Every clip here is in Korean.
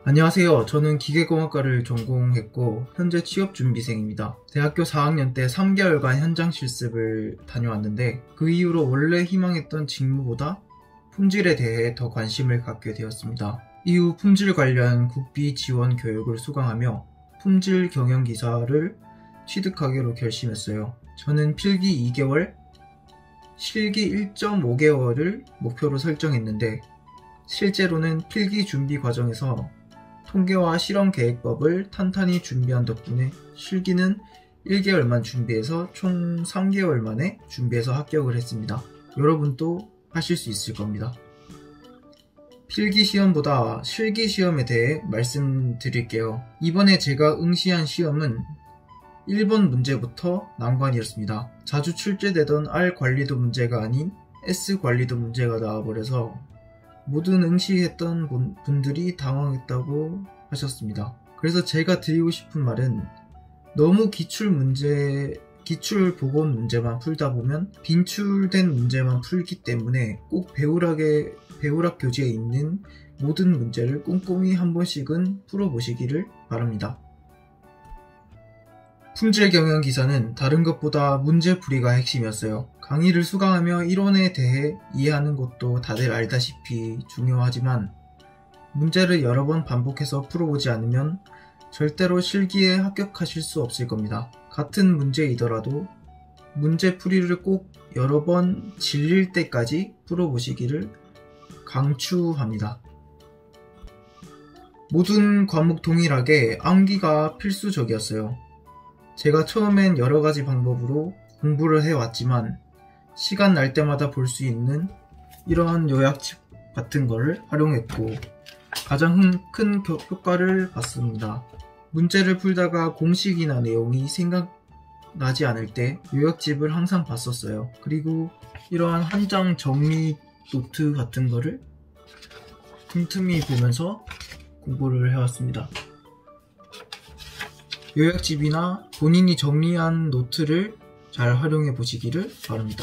안녕하세요. 저는 기계공학과를 전공했고 현재 취업준비생입니다. 대학교 4학년 때 3개월간 현장 실습을 다녀왔는데 그 이후로 원래 희망했던 직무보다 품질에 대해 더 관심을 갖게 되었습니다. 이후 품질 관련 국비 지원 교육을 수강하며 품질 경영기사를 취득하기로 결심했어요. 저는 필기 2개월, 실기 1.5개월을 목표로 설정했는데 실제로는 필기 준비 과정에서 통계와 실험 계획법을 탄탄히 준비한 덕분에 실기는 1개월만 준비해서 총 3개월 만에 준비해서 합격을 했습니다. 여러분도 하실 수 있을 겁니다. 필기 시험보다 실기 시험에 대해 말씀드릴게요. 이번에 제가 응시한 시험은 1번 문제부터 난관이었습니다. 자주 출제되던 R 관리도 문제가 아닌 S 관리도 문제가 나와버려서 모든 응시했던 분들이 당황했다고 하셨습니다. 그래서 제가 드리고 싶은 말은 너무 기출 보건 문제만 풀다 보면 빈출된 문제만 풀기 때문에 꼭 배우락 교재에 있는 모든 문제를 꼼꼼히 한 번씩은 풀어보시기를 바랍니다. 품질 경영 기사는 다른 것보다 문제풀이가 핵심이었어요. 강의를 수강하며 이론에 대해 이해하는 것도 다들 알다시피 중요하지만 문제를 여러 번 반복해서 풀어보지 않으면 절대로 실기에 합격하실 수 없을 겁니다. 같은 문제이더라도 문제풀이를 꼭 여러 번 질릴 때까지 풀어보시기를 강추합니다. 모든 과목 동일하게 암기가 필수적이었어요. 제가 처음엔 여러가지 방법으로 공부를 해왔지만 시간 날 때마다 볼 수 있는 이러한 요약집 같은 거를 활용했고 가장 큰 효과를 봤습니다. 문제를 풀다가 공식이나 내용이 생각나지 않을 때 요약집을 항상 봤었어요. 그리고 이러한 한 장 정리 노트 같은 거를 틈틈이 보면서 공부를 해왔습니다. 요약집이나 본인이 정리한 노트를 잘 활용해 보시기를 바랍니다.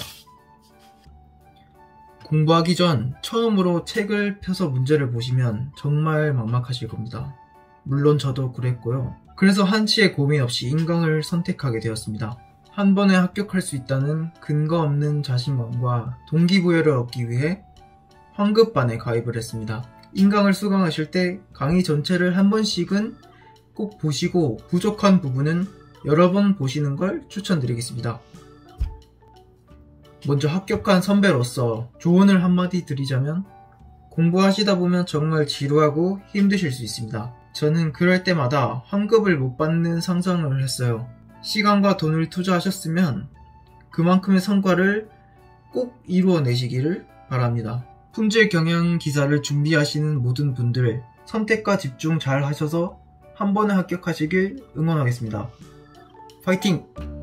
공부하기 전 처음으로 책을 펴서 문제를 보시면 정말 막막하실 겁니다. 물론 저도 그랬고요. 그래서 한치의 고민 없이 인강을 선택하게 되었습니다. 한 번에 합격할 수 있다는 근거 없는 자신감과 동기부여를 얻기 위해 황급반에 가입을 했습니다. 인강을 수강하실 때 강의 전체를 한 번씩은 꼭 보시고 부족한 부분은 여러 번 보시는 걸 추천드리겠습니다. 먼저 합격한 선배로서 조언을 한마디 드리자면 공부하시다 보면 정말 지루하고 힘드실 수 있습니다. 저는 그럴 때마다 환급을 못 받는 상상을 했어요. 시간과 돈을 투자하셨으면 그만큼의 성과를 꼭 이루어내시기를 바랍니다. 품질 경영 기사를 준비하시는 모든 분들 선택과 집중 잘 하셔서 한 번에 합격하시길 응원하겠습니다. 파이팅!